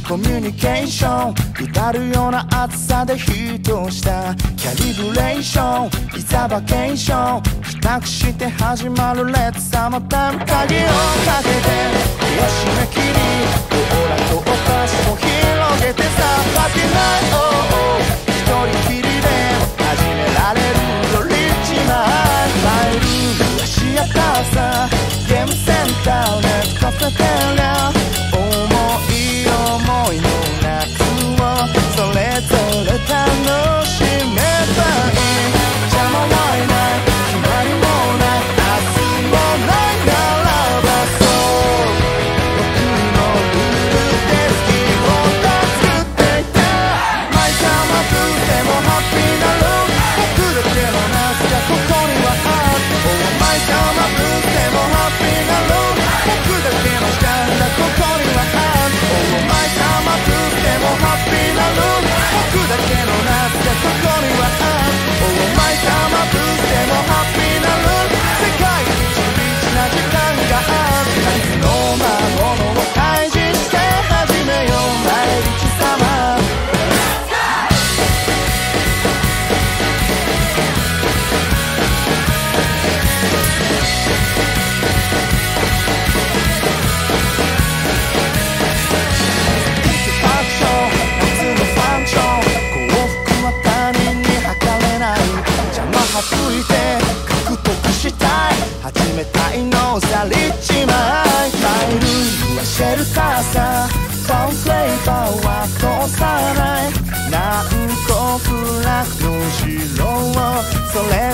コミュニケーションうだるような暑さでヒートしたキャリブレーションいざバケーション帰宅して始まるレッツサマータイム鍵をかけて冷やしめ切りコーラとお菓子を広げてさハッピーナイト一人きりで始められるよリッチなマイルームはシアターさゲームセンターネットカフェテリア思いの夏をそれぞれ楽しめばいい邪魔はいない決まりもない明日もないならばそう僕のルールで好きを作っていた毎回まくてもハッピーなる僕だけの夏がここにはある毎回まくってもハッピーなる僕だけの時間がここにはある甘くてもハッピーなの僕だけの夏がここにはある Oh my god 甘くてもハッピーなの世界一リッチな時間がある夏の魔物を退治して始めよう毎日サマー吹いて獲得したい始めたいのさリッチマイマイルームはシェルターさファンフレーバーは通さない何個フラッグの後ろをそれ